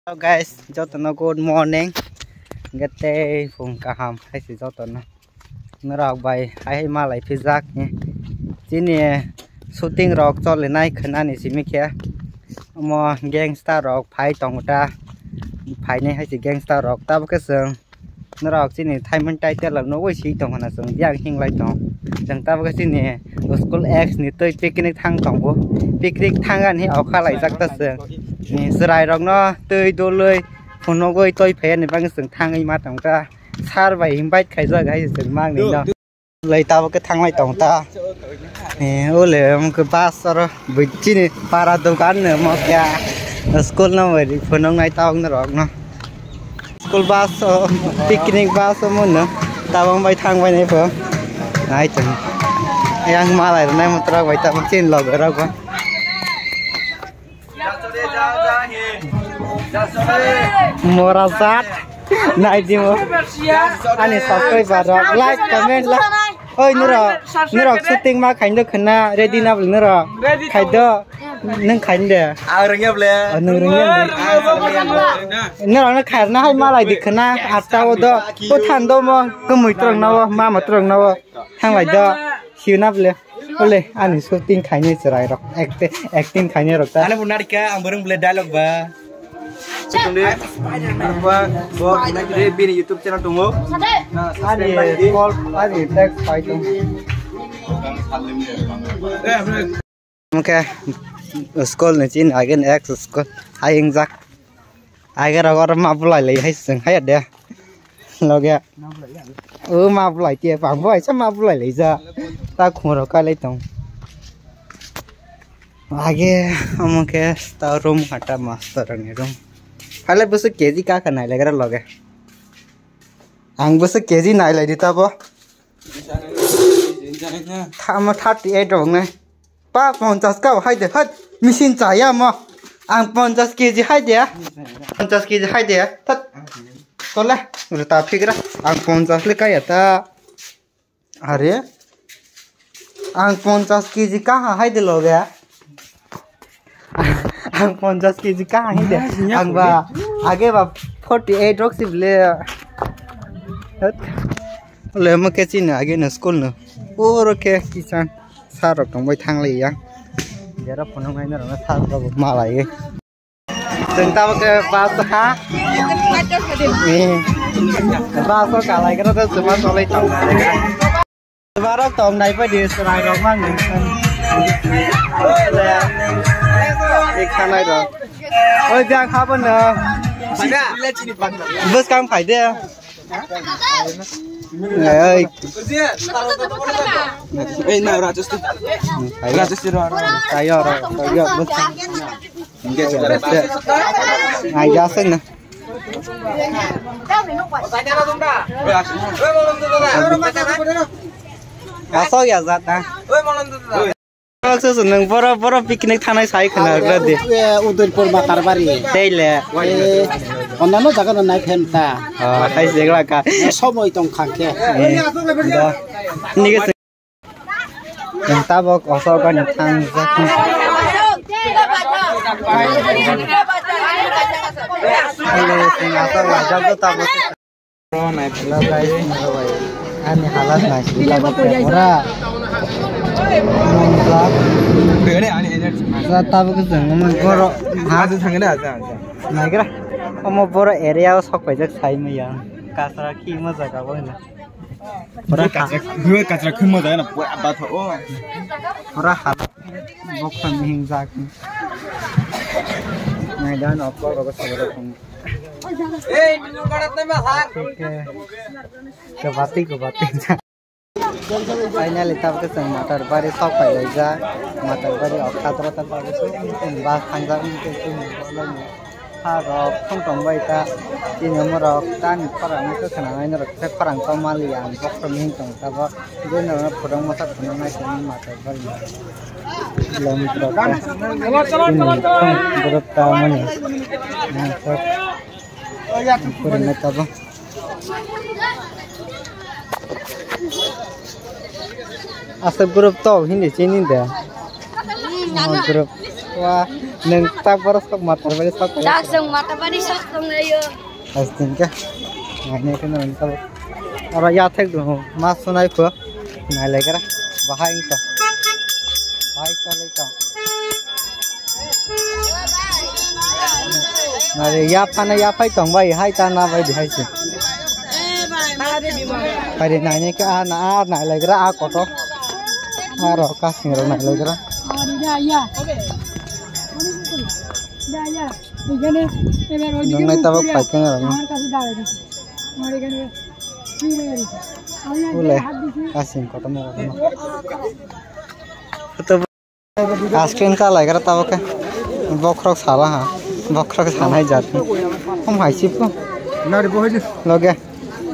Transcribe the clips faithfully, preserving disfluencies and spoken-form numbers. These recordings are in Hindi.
Hello guys, jotono good morning. Gete phung kaham hay si jotono. Nara bay hay malai pizza ni. Chini shooting rock chol le nai khana ni simi kya. Mo gangster rock phai tongta. Phai ni hay si gangster rock ta ka sung. Nara chini thaiman tai te la no wei si tong hana sung yang hing lai tong. Jang ta ka chini school x ni toi picnic thang tong bo. Picnic thang an hi au kha lai jak ta sung. Ni serai rong no tươi đô lơi phun nó gơi tôi phê này băng sừng thang ấy mà tổng ta xa vậy hình bách khai rồi cái sừng mang đến đâu lấy tao cái thang này tổng ta nè ô lệ cái bát sao bị chi này para đâu cán nữa mà kia school nó vậy phun nó này tao nó rộng nó school bus picnic bus muốn nữa tao băng bay thang bay này phải này chừng yang mà lại này một trâu vậy tao băng trên lò gỡ ra quá Morazat naik di mo ani subscribe barak like comment lah oi nura nura shooting ma khain do khana ready na bol nura khai do nang khain de a rengya ble nang rengya nura na khai na hai ma lai dik khana asta o do ko than do mo ko mui trong na ma ma trong na thang lai do hiu na ble Boleh, ani shooting kayaknya cerai rok, acting acting kayaknya rok. Ane pun narik ya, ambereng boleh dialog ba. Cekung deh, apa, buat nanti deh bini YouTube channel tunggu. Nah, ada call, ada text fighting. Oke, school nih cina, agen ex school, ayeng zak, agen orang mabulai lagi, hai seng, hai ada. Lo kya ừ mà lại tiền phẳng vậy sao mà lại lấy ra ta không được cái lấy tổng आगे हम के ता रूम हटा मास्टर ने रूम पहले बस केजी का करना है लगा लगे आंग बस केजी नाइ लाई दिता बो थाम अड़तीस होंगे पा पचास का हाय दे हट मशीन चाहिए म आंग पचास केजी हाय दे पचास केजी हाय दे थत Toleh, udah tak pikir ang ponsas le kayak ta, hari, ang ponsas kiji kah hai de loge, ang ponsas kiji kah hai de, ang ba, age ba forty-eight rok sih le, le mak kecil ni age na school na, pura ke kisan, sarok tong boy thang le yang, jara ponong ai na rong sarok malai. Từng tao cái bao xa bao số cả lại cái đó từ bao số lấy tổng bao đó tổng này phải đi xài rồi mang những là cái khăn này rồi ôi giang khá bên nữa bớt căng phải đi người ơi ê nào ra chút phải ra chút rồi cái rồi cái rồi bớt căng ai ra sinh nè cá sấu giờ giặt à các sự sự nâng bora bora picnic thang này sai khana ra đi Udaipur Matarbari đây là còn nó chắc là này thêm ta hay gì là cả số mỗi trong khang kia đó ní cái chúng ta bảo có số cái thang Hello, ternyata wajah tuh tak betul. Oh, naik pula guys, ini halas naik pula ora. Mantap. Dene ani energi. Rata begitu, ngomong boro. Hadu thangene aja. Naik lah. Ngomong boro area sok pajak sai meyang. Kasra ki maza ka boina. Ora kasra, gue kasra ki maza na buat apa tuh? Oh. Ora hal. Bukan hingga मैदान आपको अगर सवाल करूँ ए मिनू करत नहीं मैं हार के बातें को बातें फाइनली तब के संग मातर बारे सब पहले जा मातर बारे और खातर तब बारे से बात खानदार उनके तुम बोलो हार और तुम तुम भाई ता तीन नंबर और तान परंग तो खाना नहीं रखते परंग तो मालिया बहुत प्रमिंग तुम तब जो ना परंग मत खाना नहीं तुम मातर बारे kilometer grup taman ya kurang apa asal grup tau ini sini dah grup wah neng tak boros sok matar bari sok tak sang mata bari sok tong ayo astin ka ngane kan nang tab ara ya thek do mas sunai ko nai lai kara bahai to bahai to lai to nare ya phana ya phai tong bai hai ta na bai di hai si pare nai ne ka na a nai lai kara a ko to aro ka sing ro nai lai kara ya ya ya ya এখানে এবার ওই দিকে নং তা বাক পাইতে না আমার কাছে দাঁড়ায় দিছি আমার এখানে কি রে গেছে আমি বলে হাত দিছি আসিন কত মেরা তো आइसक्रीम का लग रहा था वो के बकरक साला हाँ बकरक खाना ही जाते हम हाइसी को ना रे बहुत लोग है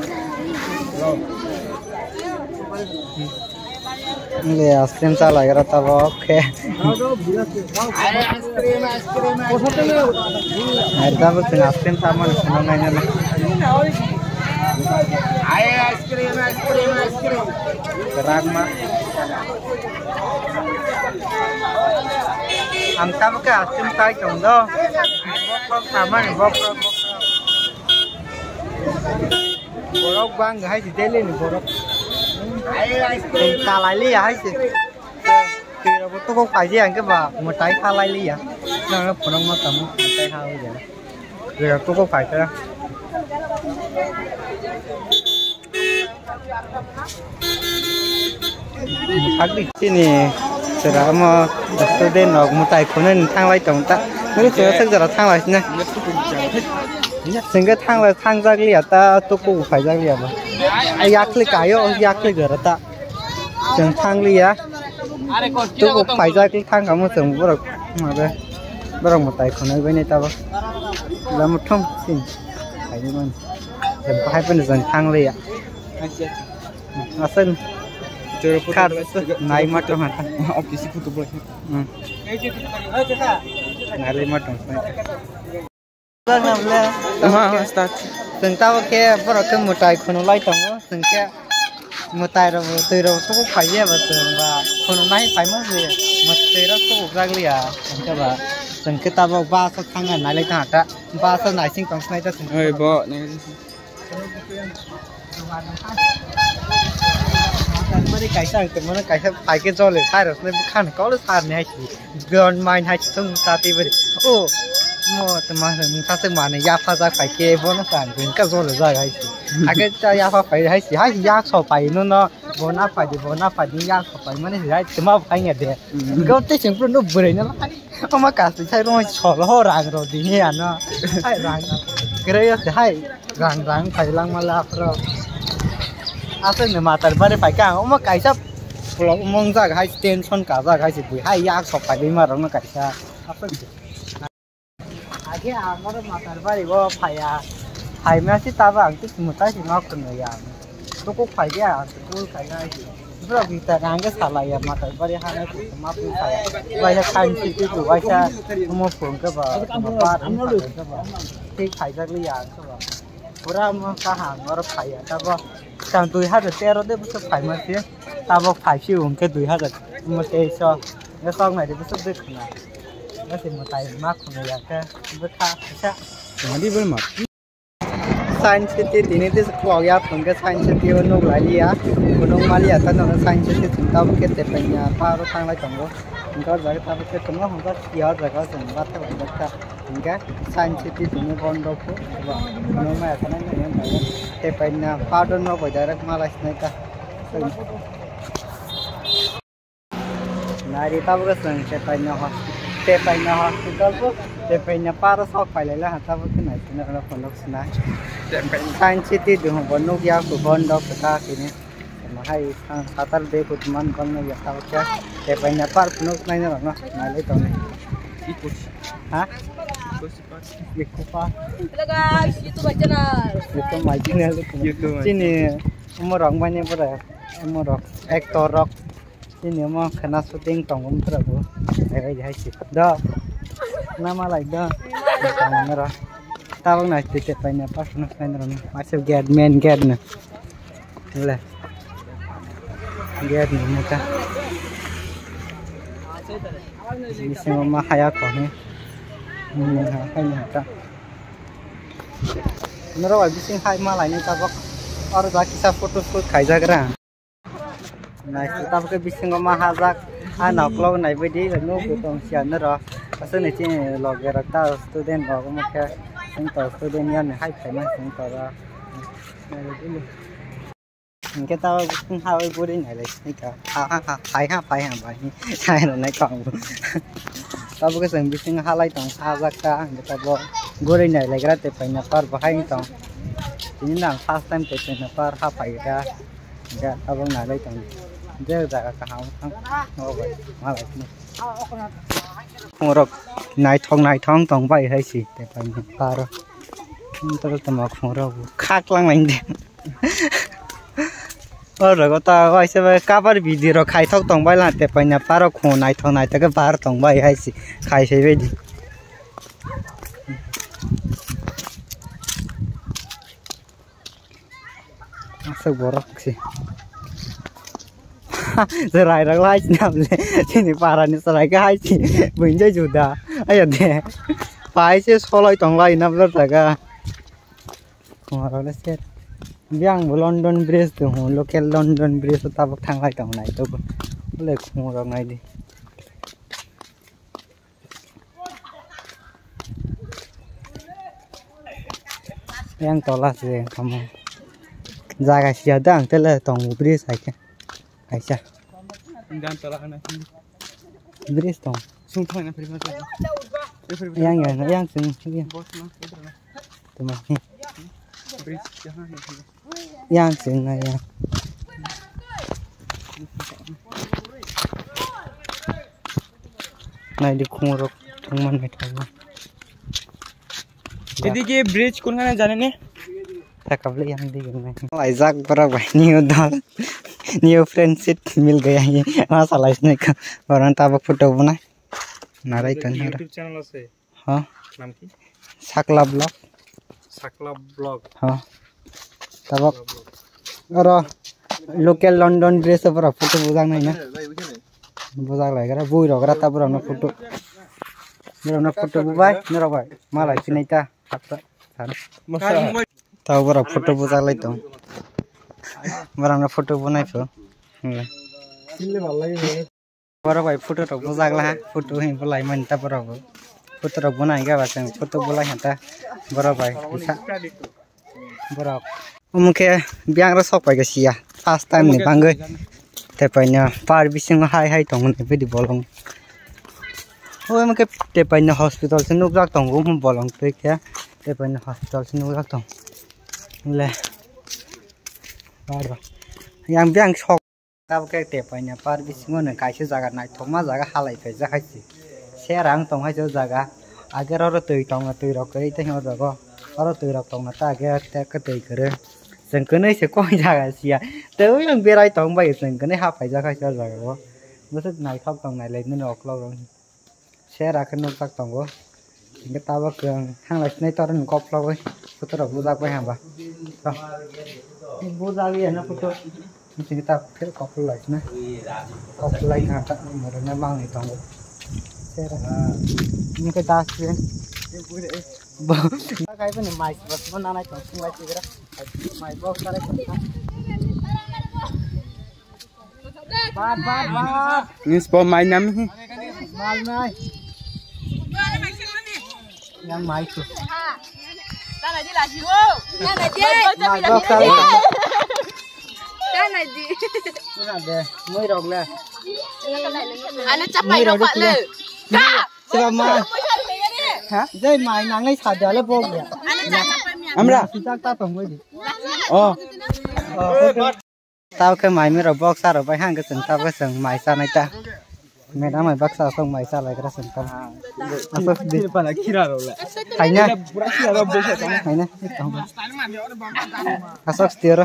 ये आइसक्रीम का लग रहा था वो के आइसक्रीम आइसक्रीम ऐसा वो फिर आइसक्रीम सामान सुना नहीं ना आए आइसक्रीम आइसक्रीम आइसक्रीम राग मा हम तब के आइसक्रीम खाई चुन दो बकरक सामान बकरक बकरक बांग है जी डेली नहीं बकरक आइसक्रीम काला लिया है जी तेरा वो तो को खाई जी अंके बा मोटाई काला लिया ना ना पुनः मत हम मोटाई खा हो जाए तेरा तो को खाई तेरा अगली sini selama student nok mutai konen thang lai tong ta ngi se se jara thang lai sini sehingga thang lai thang jak li ta to ko phai jak li ba ai yak li kayo yak li gara ta jeng thang li ya to ko phai jak li thang kamu seng borok ma be borok mutai konen be ne ta ba la muthong sin phai ni man jeng ko hai pen jeng thang li ya asen Kar nai matong hata office foto boy nai matong lang na bla ha start sengta ke por ke mutai khono lai tong sengke mutai ro tui ro so phai ye ba seng ba khono nai phai ma je mutai ro so jak li ya sengke ba sengke ta ba ba so thang nai lai ta ta ba so nai sing tong snai ta seng oi bo ne Mari kaisa ke mana kaisa pakai jole sair usne bukan kalau sair ni hai ground mine hai tung tati beri oh mo teman muka se mana ya fasa pakai bonus kan bunka jole jaga hai agar ta ya fa pakai hai hai ya so pakai no no bona pakai bona pakai ya so pakai mana hai cuma pakai ni ada kau tu sempurna no beri ni lah oma kasih saya rumah cholo orang ro di ni ana hai rang kerja se hai rang rang pakai lang malah pro asen ne matar bare pai ka oma kaisa plong mong ja ga tension ka ja ga si bui hai yak so pai bi ma rong na kaisa asen age amar matar bare bo phaya phai ma si ta ba ang tu muta si ngok kun ya to ko phai ya to kai ga si bro bi ta rang ga sala ya matar bare ha na ku ma pu phaya ba ya kan si tu ba sa mo phon ka ba ba am ka ba thik phai ja li ya ka ba pura mo ka ha ngor phaya ta ba Càng tuổi hai giờ rồi đấy, bớt phải mà thế, tao bảo phải chịu một cái tuổi hai giờ, một cái cho, cái xong này thì bớt biết không nào, cái gì mà tài mắc không này cái, bớt khác, chắc, mà đi bên mặt. Science City thì nên là có ya, phần cái Science City ở nông lại lia, ở nông Malaysia ta nói Science City chúng ta cái tệp bên nhà, pha nó thang lại trong đó, chúng ta giải ta cái chúng nó không có nhiều rồi cóสิ่งbắt theo được ta, những cái Science City thì nó còn đâu có, nông mà cái này nó như thế bên nhà pha đó nó phải direct Malaysia này ta, này đi tao cóสิ่งthế bên nhà họ, thế bên nhà hospital có, thế bên nhà pha đó sọc phải lấy là hạt tao cái này thì nó còn lúc này. Science City tu hong nung ya ku bon dok ta kini mahai sang satar be ku teman kon ya ta cha te banyak par punuk nai na na nai le ton ikut ha ikut pa guys itu my channel itu my channel itu sini umur orang banyak pada umur rock actor rock sini mau kena syuting tong um prabu ai ai sih dah nama like dah kamera tao này thì sẽ phải nhập bắt nó phải rồi mà sẽ get men get nè là get nè một cái đi xem mà hay quá còn hay nhỉ ta nó rồi bising hai mà lại như ta bóc और बाकी सब फोटो फोटो खाई जा करा नाइस तब के बिसिंग मा हाजा आ नकलो नाइ बदि नो गोतम सियान र असो ने चे लगे रता स्टूडेंट र मके संग त स्टूडेंट यान हाई फाइमा संग त र इनके ता बिसिंग हाई बोरि नाइ ले निका हा हा हाई हा फाइ हा बाइ साइ र नाइ कम तब के संग बिसिंग हालाई तंग हाजा का तब गोरि नाइ लेग्रा ते पैना पर बहाई तंग ini nang first time te na par ha pai ga ga abang na lai tang je da ka ha thang no bai ma lai ni khorok nai thong nai thong tong bai hai si te pai ni par ta ta ma khorok khak lang lang de और रगो ता वैसे का पर भिडी रो खाइ थक तंग bai la te pai na par kho nai thong nai ta ka par tong bai hai si khai sei be di सब बोरक से जराय रग लाइ नामले तिनि पारानि सराय का हाइसि बुइनजे जुदा आया दे पाइसे सलाय तंगलाय नाबलर जागा माराले से बियां लंडन ब्रिज दं लोकल लंडन ब्रिज ताब थांलाय तंगनाय तो बोले खुमरक नाय दि yang tolas je kamu jaga siada ang tele tong bris aja aja dan tolah na bris tong sung thoi na prima yang yang yang sung yang tuma bris jahan yang sung na yang nai di khurok thongman mai thong এদিকে ব্রিজ কোনখানে জানেন না कबले यहाँ दी गई वाइजाक पर भाई न्यू दाल न्यू फ्रेंडशिप मिल गया ये वहाँ साला इसने का और अंता बक फोटो बना नाराई तो नहीं यूट्यूब चैनल से हाँ नाम की सकला ब्लॉग सकला ब्लॉग हाँ तब और लोकल लंदन ड्रेस पर फोटो बुझाग नहीं ना बुझाग लगे रा बुई रगरा तब अपना फोटो मेरा अपना फोटो बुबाई मेरा भाई माला इतने ता ताऊ बरा फोटो बुझा लाई तो बरा हमने फोटो बनाई तो बरा भाई फोटो तो बुझा ला फोटो ही बुलाई मन ता बरा फोटो तो बनाई का बात फोटो बुलाई हता बरा भाई बरा मुखे बियां रो सक पाइ गसिया फर्स्ट टाइम नि बांगै ते पाइना पार बिसिङ हाई हाई तंग ने बेदि बोलं ओय मुखे ते पाइना हॉस्पिटल से नुक जाक तंग हम बोलं पे क्या ते पाइना हॉस्पिटल से नुक जाक तंग ले बार yang biang sok tab ke te paina par bisingo ne kaise jaga nai thoma jaga halai fe jahaisi serang tong hai jo jaga ager ro tui tong tui ro kai te ho jago ro tui ro tong na ta ge te ka tui kare seng kene se koi jaga sia te yang berai tong bai seng kene ha pai jaga sa jaga go musuk nai thok tong nai le ne ok lo ro sera kan nok tak tong go cái tao bác cường hàng lại này tao đang cọp lo ơi tôi tao vô ra quay hàng bà vô ra liền nó tôi mình ta cái cọp lại này cọp lại hàng tận một cái mang này toàn bộ thế là những cái ta xuyên cái bên này mày vật nó đang này còn không lại gì đó mày bao cái đấy ba ba ba นี่สปอร์ตไม้น้ำ mai mai yang mai tu. Ta là gì là gì vô? Ta là gì? Mai bóc sao đây? Ta là gì? Cái nào đây? Mới rồng nè. Anh nó chấp mày đâu vậy lử? Cả. Sao mà? Hả? Dây mày nắng lấy thả giờ lấy bông vậy? Âm ra. Chúng ta ta tổng với gì? Ờ. Tao cái mày mới rồi bóc sao rồi bay hang cái sừng tao cái sừng mày sao này ta? Mẹ đã mày bắt sao xong mày sao lại cái sừng tao? Asok di depan lagi kira loh. Kayaknya Pura kira loh bos sama. kayaknya asok setir.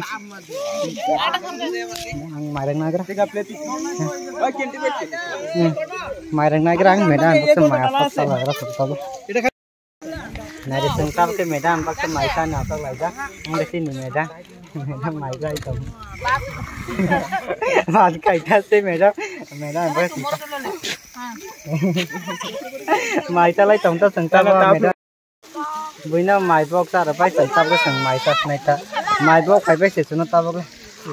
Ang marang nagra. Tiga plate. Oh, kinti plate. Marang nagra ang medan baksa maya paksa lagra sabta. Nari sengkap ke medan baksa maisa na asok laga. Ang desi ni medan. Madam mai rai tong. Mad kai ta se madam. Madam bớt. Mai ta lai tong ta sang ta madam. Bây giờ mai bóc ra là phải sang ta cái sang mai ta này ta. Mai bóc phải phải sẽ nó ta bóc.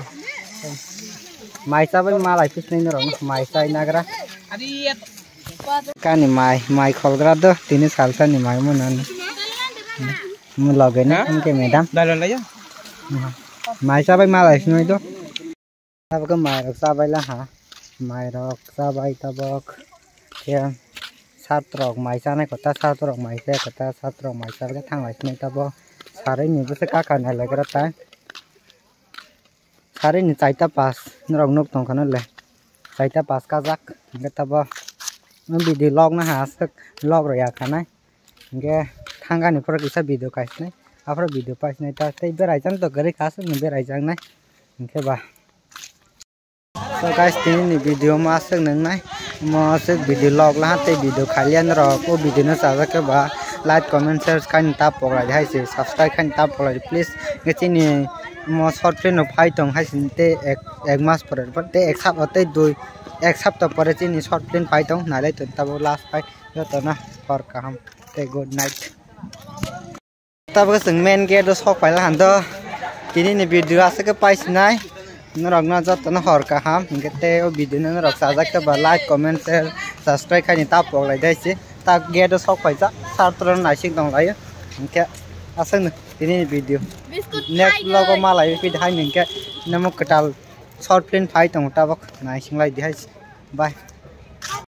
Mai ta với ma lại fish này nó rồi. Mai ta inagra. Cái này mai mai khol ra đó. Tin sal sa này mai muốn ăn. Muốn lò cái này không cái madam. Đây là lấy á. Mai sa với ma lại fish này đó. Ta cái mai rồi sa với là hả? Mai rồi sa với ta bóc. Kia. Sát trọc máy xa này có ta sát trọc máy xe có ta sát trọc máy xa cái thằng này này ta bo ਸਾਰੇ ni bese ka ka na le करता है ਸਾਰੇ ni चाइता पास नरक नक तंग खन ले चाइता पास का जाक के तब न भिडियो लॉग ना हासक लॉग रो या खाना के थांगा नि पर किसा भिडियो काइस नै आफ्रो भिडियो पाइस नै त तै बेराइ जान त गरे खास न बेराइ जान नै के बा तो गाइस तिनी नि भिडियो मा आसक नंग नै म से भिडियो लॉग ला ते भिडियो खालियान र को भिडियो न साजा के बा लाइक कमेंट शेयर खान ताप पगला हाय से सब्सक्राइब खान ताप पगला प्लीज के तिनी म शॉर्ट फिल्म फाइ तंग हाय सिनते एक एक मास पर ते एक साप अते दुई एक सप्ताह पर तिनी शॉर्ट फिल्म फाइ तंग नाले त तब लास्ट फाइ यो त ना फर काम ते गुड नाइट तब के संग मेन गेट दो सक पाइला हान द तिनी नि भिडियो आसे के पाइस नाय नरक ना जत न हर का हम गते ओ भिडियो न रक साजा के बा लाइक कमेंट शेयर सब्सक्राइब खानि ताप पगला दाइसे ता गेट सक पाइजा सात्र नाइसिक दं लायो के आसन तिनी भिडियो नेक्स्ट लोगो मालाय फि हाय निके नमक कटाल शॉर्ट फिल्म फाइ तंग ताबक नाइसिं लाइ दिहाय बाय